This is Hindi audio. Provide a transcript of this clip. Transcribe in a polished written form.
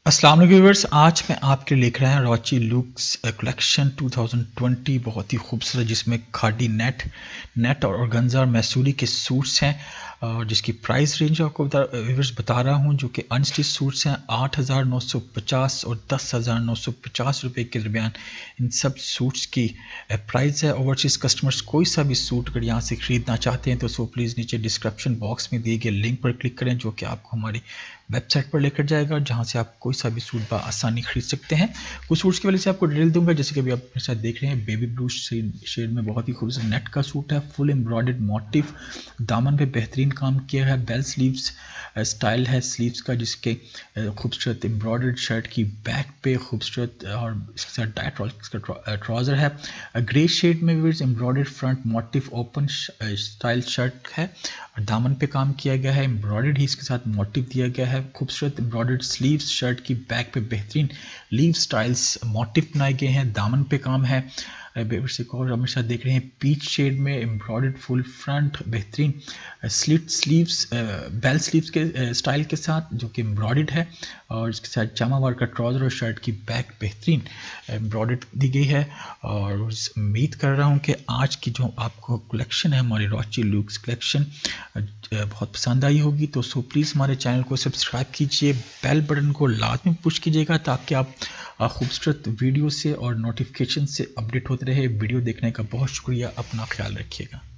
अस्सलाम वालेकुम व्यूअर्स, आज मैं आपके लिए लेकर आया हूँ रॉची लुक्स कलेक्शन 2020। बहुत ही खूबसूरत, जिसमें खादी नेट और ऑर्गेन्जा और मैसूरी के सूट्स हैं और जिसकी प्राइस रेंज आपको व्यूअर्स बता रहा हूँ, जो कि अनस्टिच सूट्स हैं 8,950 और 10,950 रुपये के दरमियान। इन सब सूट्स की प्राइस है। ओवरसीज़ कस्टमर्स कोई सा भी सूट अगर यहाँ से ख़रीदना चाहते हैं तो सो प्लीज़ नीचे डिस्क्रिप्शन बॉक्स में दिए गए लिंक पर क्लिक करें, जो कि आपको हमारी वेबसाइट पर लेकर जाएगा, जहाँ से आप कोई सा भी सूट आसानी खरीद सकते हैं। कुछ सूट्स की वजह से आपको डिटेल दूंगा, जैसे कि अभी आप मेरे साथ देख रहे हैं बेबी ब्लू शेड में बहुत ही खूबसूरत नेट का सूट है। फुल एम्ब्रॉयडर्ड मोटिव, दामन पे बेहतरीन काम किया है। बेल स्लीव्स स्टाइल है स्लीव्स का, जिसके खूबसूरत एम्ब्रॉयडर्ड शर्ट की बैक पे खूबसूरत और इसके साथ डाइट ट्राउज़र है। ग्रे शेड में भी embroidered front motif open style shirt है और दामन पे काम किया गया है। एम्ब्रॉयडर्ड ही इसके साथ मोटिव दिया गया है। खूबसूरत एम्ब्रॉयडर्ड स्लीव्स, शर्ट की बैक पे बेहतरीन लीव स्टाइल्स मोटिव बनाए गए हैं। दामन पे काम है। एक और हमेशा देख रहे हैं पीच शेड में एम्ब्रॉयडर्ड फुल फ्रंट बेहतरीन स्लिट स्लीव्स बेल स्लीव्स के स्टाइल के साथ, जो कि एम्ब्रॉयडर्ड है और इसके साथ जामावार का ट्राउज़र और शर्ट की बैक बेहतरीन एम्ब्रॉयडर्ड दी गई है। और उम्मीद कर रहा हूँ कि आज की जो आपको कलेक्शन है, हमारी रॉची लुक्स कलेक्शन, बहुत पसंद आई होगी। तो सो प्लीज़ हमारे चैनल को सब्सक्राइब कीजिए, बेल बटन को लाजमी पुश कीजिएगा, ताकि आप खूबसूरत वीडियो से और नोटिफिकेशन से अपडेट होते रहे। वीडियो देखने का बहुत शुक्रिया, अपना ख्याल रखिएगा।